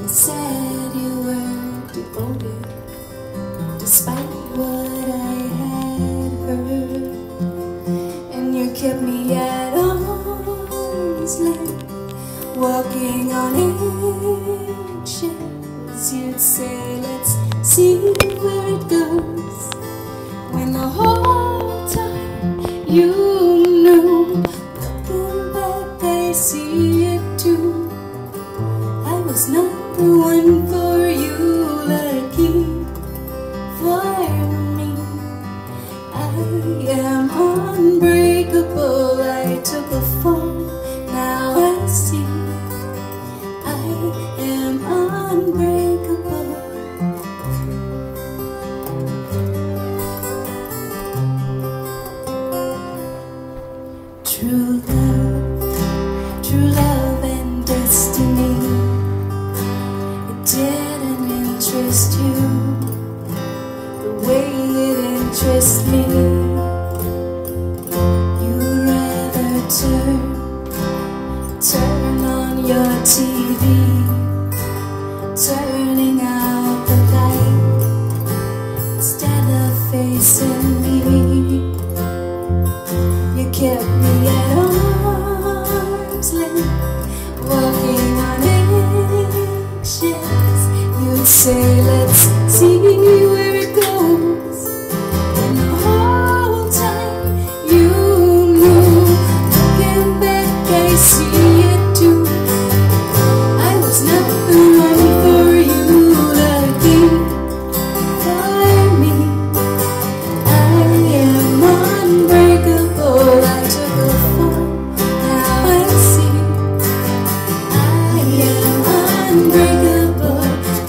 You said you were devoted, despite what I had heard, and you kept me at arm's length, walking on eggshells. You'd say, let's see where it goes, when the whole time you knew. Looking back, I see it too. I was not the one for you, lucky for me. I am unbreakable. I took a fall, now I see I am unbreakable. True love and destiny, it didn't interest you the way it interests me. You'd rather turn on your TV, turning out the light instead of facing me. You kept me at arm's length, walking on eggshells. You'd say, let's see where it goes, and the whole time you knew. Looking back, I see it too. I was not the one for you, lucky for me. I am unbreakable. I took a fall, now I see I am unbreakable.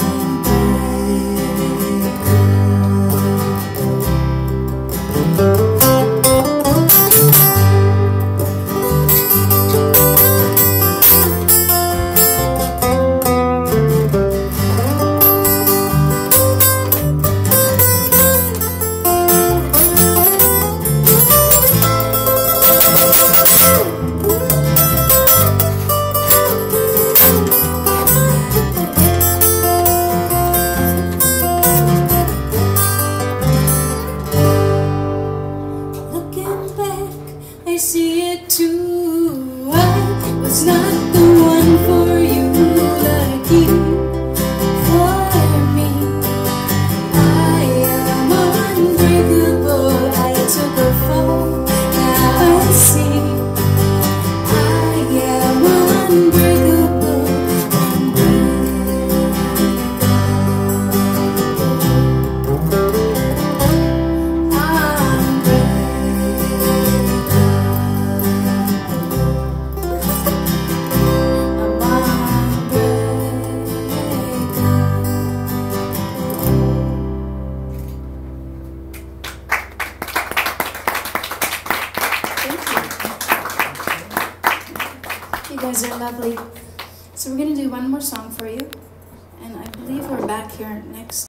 I see it too. I was not the one for you, lucky for me. I am unbreakable. I took a fall, now I see I am unbreakable. You guys are lovely. So we're going to do one more song for you, and I believe we're back here next